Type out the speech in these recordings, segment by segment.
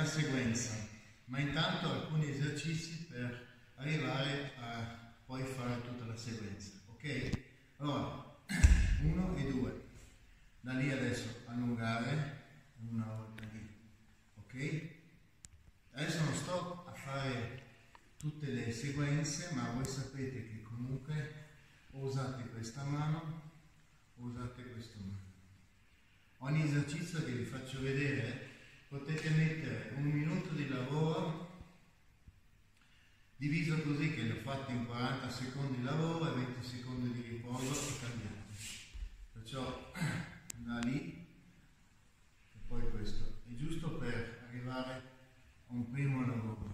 sequenza, ma intanto alcuni esercizi per arrivare a poi fare tutta la sequenza, ok? Allora, 1 e 2, da lì adesso allungare una volta lì, ok? Adesso non sto a fare tutte le sequenze, ma voi sapete che comunque usate questa mano, usate questa mano. Ogni esercizio che vi faccio vedere potete mettere 1 minuto di lavoro diviso così che l'ho fatto in 40 secondi di lavoro e 20 secondi di riposo e cambiate. Perciò da lì e poi questo è giusto per arrivare a un primo lavoro,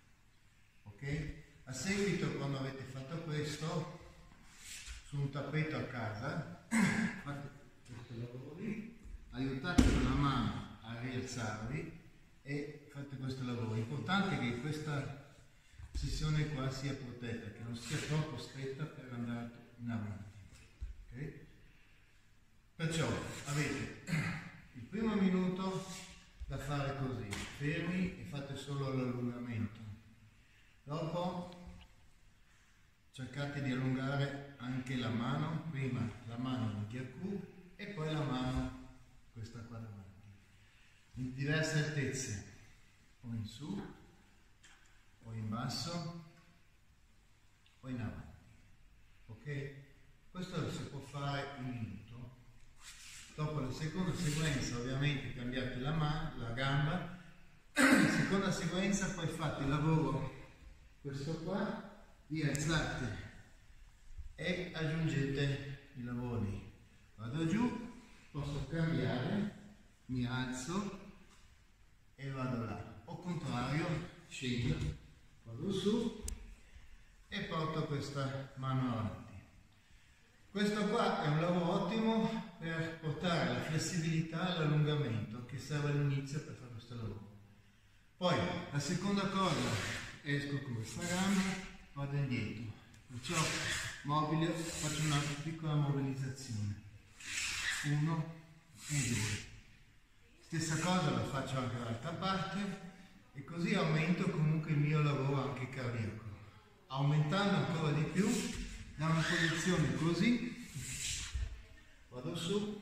ok? A seguito, quando avete fatto questo su un tappeto a casa, fate questo lavoro lì, aiutate con la mano a rialzarvi e fate questo lavoro. È importante che questa sessione qua sia protetta, che non sia troppo stretta per andare in avanti, ok? Perciò avete il primo minuto da fare così, fermi e fate solo l'allungamento. Dopo cercate di allungare anche la mano, prima la mano in Gyaku e poi la mano questa qua davanti, in diverse altezze, o in su, o in basso, o in avanti, ok? Questo si può fare un minuto. Dopo la seconda sequenza ovviamente cambiate la mano, la gamba, seconda sequenza poi fate il lavoro, questo qua, vi alzate e aggiungete i lavori. Vado giù, posso cambiare, mi alzo e vado là, o contrario scendo, vado su e porto questa mano avanti. Questo qua è un lavoro ottimo per portare la flessibilità e l'allungamento che serve all'inizio per fare questo lavoro. Poi la seconda cosa, esco con questa gamba, vado indietro, perciò mobile, faccio una piccola mobilizzazione. 1 e 2. Stessa cosa la faccio anche dall'altra parte e così aumento comunque il mio lavoro anche cardiaco. Aumentando ancora di più da una posizione così, vado su,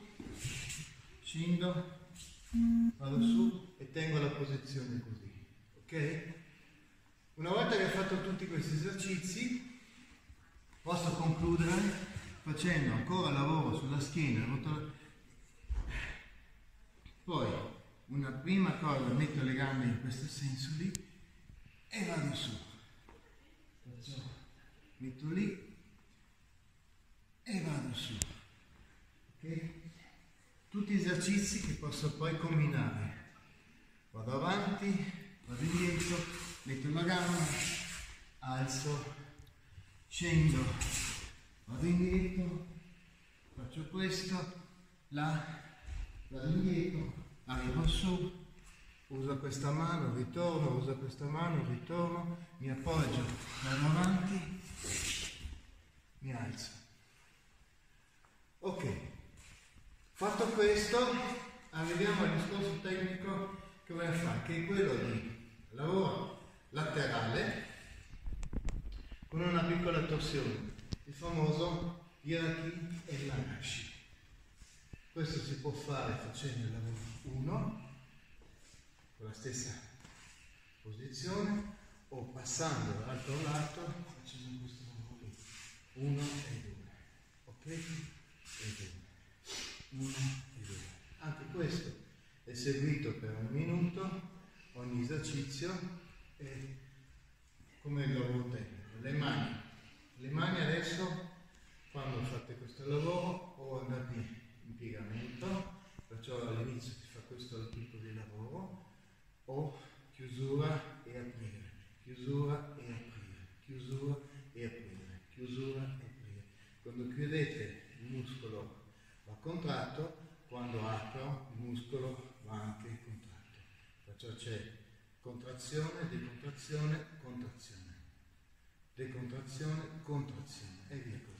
scendo, vado su e tengo la posizione così, ok? Una volta che ho fatto tutti questi esercizi posso concludere facendo ancora lavoro sulla schiena, poi una prima cosa, metto le gambe in questo senso lì e vado su, perciò metto lì e vado su, ok? Tutti esercizi che posso poi combinare, vado avanti, vado indietro, metto la gamba, alzo, scendo, vado indietro, faccio questo, là, vado indietro, arrivo su, uso questa mano, ritorno, uso questa mano, ritorno, mi appoggio, vado avanti, mi alzo. Ok, fatto questo, arriviamo al discorso tecnico che voglio fare, che è quello di lavoro laterale con una piccola torsione, il famoso Iraki e Lanashi. Questo si può fare facendo il lavoro 1 con la stessa posizione o passando dall'altro lato facendo questo lavoro qui, 1 e 2, ok? E 2, 1 e 2. Anche questo è seguito per 1 minuto, ogni esercizio è come il lavoro tecnico. Le mani adesso quando fate questo lavoro o andate in piegamento, perciò all'inizio si fa questo tipo di lavoro, o chiusura e aprire, chiusura e aprire, chiusura e aprire, chiusura e aprire. Quando chiudete il muscolo va contratto, quando apro il muscolo va anche contratto. Perciò c'è contrazione, decontrazione, contrazione, decontrazione, contrazione e via così.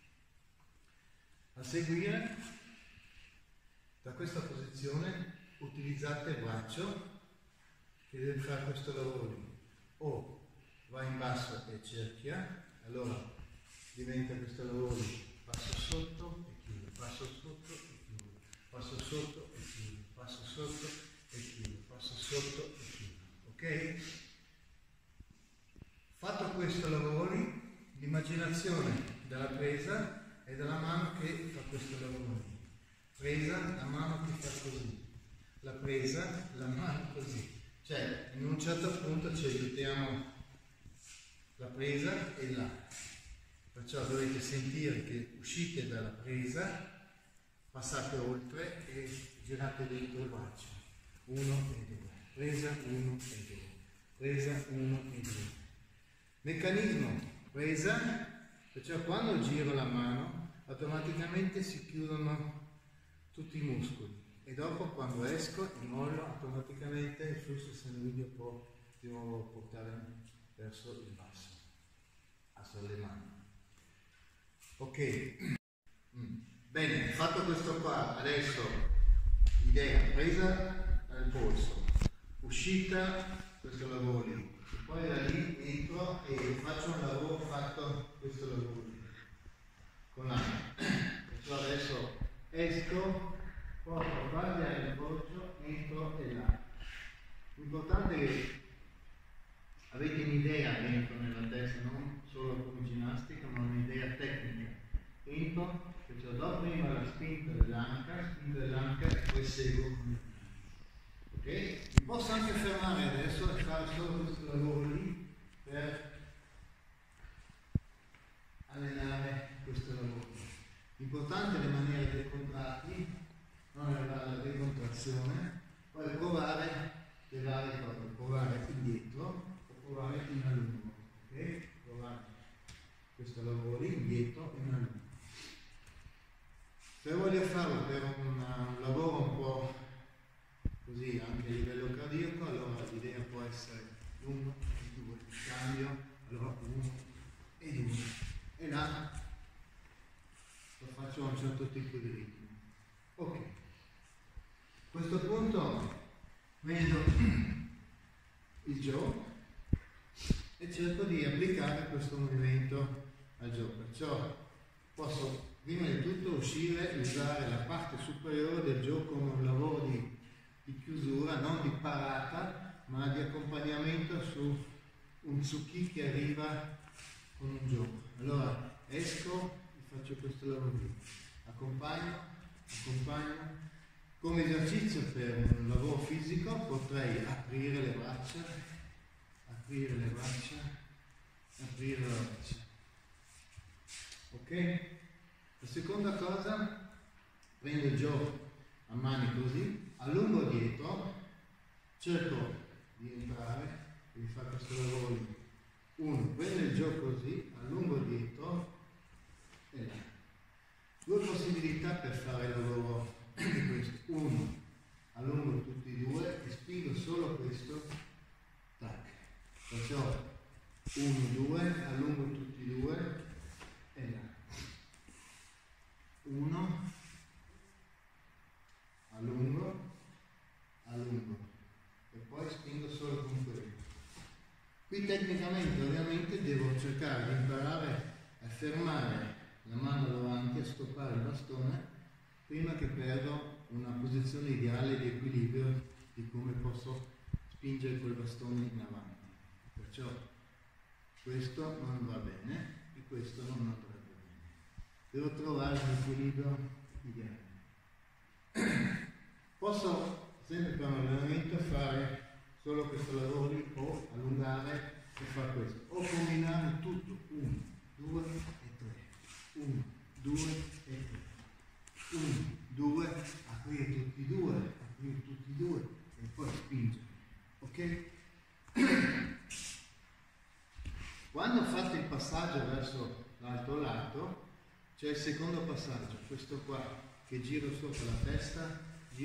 A seguire, da questa posizione utilizzate il braccio che deve fare questo lavoro lì, o va in basso e cerchia, allora diventa questo lavoro lì, passo sotto e chiudo, passo sotto e chiudo, passo sotto e chiudo, passo sotto e chiudo, passo sotto e chiudo, ok? Fatto questo lavoro lì, l'immaginazione della presa è della mano che fa questo lavoro lì, presa, la mano che fa così, la presa, la mano così, cioè in un certo punto ci aiutiamo la presa e là, perciò dovete sentire che uscite dalla presa, passate oltre e girate dentro il braccio, 1 e 2, presa 1 e 2, presa 1 e 2. Meccanismo presa, perciò quando giro la mano automaticamente si chiudono tutti i muscoli e dopo quando esco e mollo automaticamente il flusso sanguigno può di nuovo portare verso il basso, a sollevare. Ok, bene, fatto questo qua, adesso idea, presa al polso, uscita, questo lavoro lì, poi da lì entro e faccio un lavoro fatto questo lavoro lì, con l'aria. Perciò adesso esco, porto quasi all'appoggio, entro e là. L'importante è che avete un'idea dentro nella testa, non solo come ginnastica, ma un'idea tecnica. Entro, perciò do prima la spinta dell'anca e poi seguo con il piano. Ok? Mi posso anche fermare adesso e fare solo questo lavoro lì per allenare questo lavoro. L'importante è rimanere dei contratti, non arrivare alla decontrazione, poi provare le varie cose, provare indietro o provare in a lungo, ok? Provare questo lavoro lì indietro e in a lungo. Se voglio farlo per un lavoro un po' così anche a livello cardiaco, allora l'idea può essere 1 e 2, cambio, allora 1 e 2 e là lo faccio a un certo tipo di ritmo. Ok, a questo punto prendo il jaw e cerco di applicare questo movimento al jaw, perciò posso prima di tutto uscire e usare la parte superiore del jaw come un lavoro di chiusura, non di parata, ma di accompagnamento su un tsuki che arriva con un jaw. Allora esco e faccio questo lavoro qui, accompagno, come esercizio per un lavoro fisico potrei aprire le braccia, aprire le braccia, aprire le braccia. Ok? La seconda cosa, prendo il jaw a mani così, allungo dietro, cerco di entrare e di fare questo lavoro lì. 1, prendo il jaw così, allungo dietro e là. 2 possibilità per fare il lavoro di questo. 1, allungo tutti e 2 e spingo solo questo, tac. Perciò 1, 2, allungo tutti e 2 e là. 1, allungo, e poi spingo solo con quello. Qui tecnicamente ovviamente devo cercare di imparare a fermare la mano davanti, a stoppare il bastone prima che perdo una posizione ideale di equilibrio di come posso spingere quel bastone in avanti. Perciò questo non va bene e questo non andrebbe bene. Devo trovare un equilibrio ideale. Posso sempre per un allenamento fare solo questo lavoro lì o allungare e fare questo o combinare tutto 1, 2 e 3, 1, 2 e 3, 1, 2, aprire tutti e 2 e poi spingere, ok? Quando fate il passaggio verso l'altro lato c'è il secondo passaggio, questo qua, che giro sopra la testa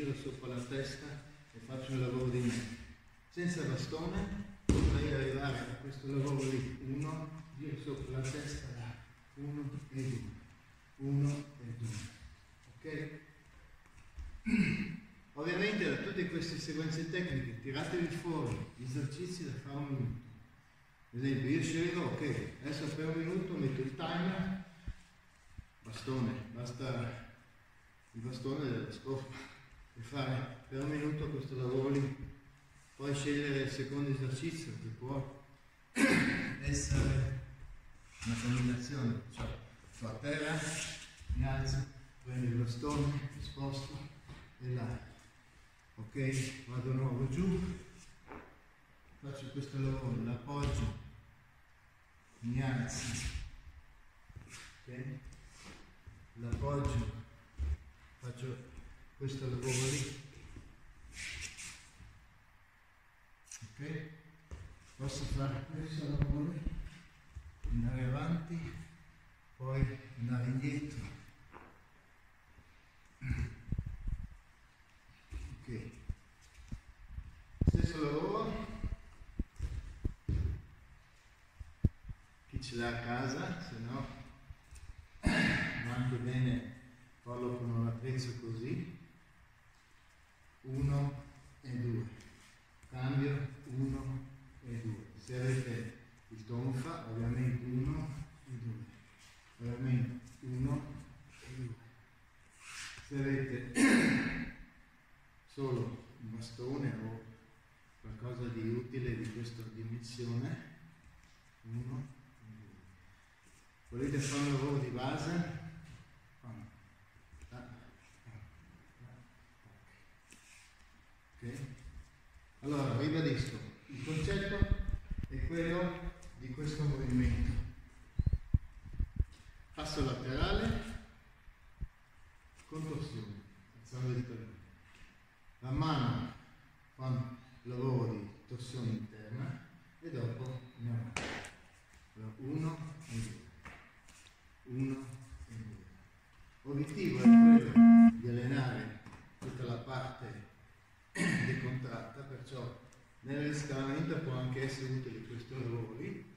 e faccio il lavoro di mente. Senza bastone potrei arrivare a questo lavoro lì, 1, giro sopra la testa, 1 e 2, 1 e 2, ok? Ovviamente da tutte queste sequenze tecniche tiratevi fuori gli esercizi da fare un minuto. Ad esempio io scelgo, ok, adesso per un minuto metto il timer, bastone, basta il bastone della scopa e fare per un minuto questo lavoro lì. Poi scegliere il secondo esercizio che può essere una combinazione, cioè sto a terra, mi alzo, prendo il bastone, mi sposto e là, ok, vado di nuovo giù, faccio questo lavoro, l'appoggio, mi alzo, ok, l'appoggio, faccio questo lavoro lì, ok, posso fare questo lavoro lì, andare avanti, poi andare indietro, ok, stesso lavoro, chi ce l'ha a casa, se no va anche bene farlo con un attrezzo così, 1 e 2, cambio 1 e 2, se avete il tonfa ovviamente 1 e 2, ovviamente 1 e 2, se avete solo un bastone o qualcosa di utile di questa dimensione, 1 e 2, volete fare un lavoro di base? Allora, ribadisco, il concetto è quello di questo movimento. Passo laterale, contorsione, alzando il talone. Man mano fanno lavoro di torsione interna e dopo andiamo avanti. Allora, 1 e 2, 1 e 2. L'obiettivo è quello di allenare tutta la parte decontratta, perciò nel riscalamento può anche essere utile questo lavoro lì,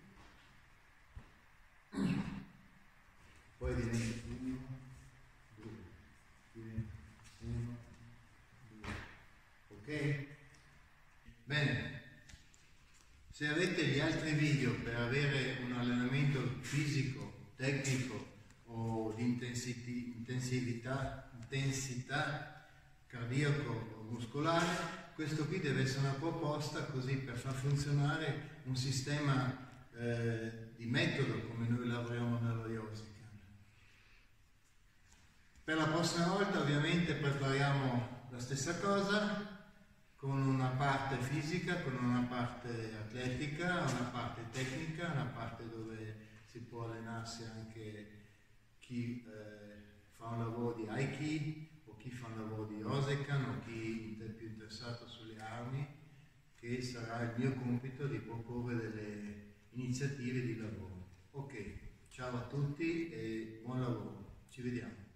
poi diventa 1, 2, diventa 1, 2, ok? Bene, se avete gli altri video per avere un allenamento fisico, tecnico o di intensità cardiaco o muscolare, questo qui deve essere una proposta così per far funzionare un sistema di metodo come noi lavoriamo nella Rosica. Per la prossima volta ovviamente prepariamo la stessa cosa con una parte fisica, con una parte atletica, una parte tecnica, una parte dove si può allenarsi anche chi fa un lavoro di Aiki, chi fa un lavoro di Osekan o chi è più interessato sulle armi, che sarà il mio compito di proporre delle iniziative di lavoro. Ok, ciao a tutti e buon lavoro, ci vediamo.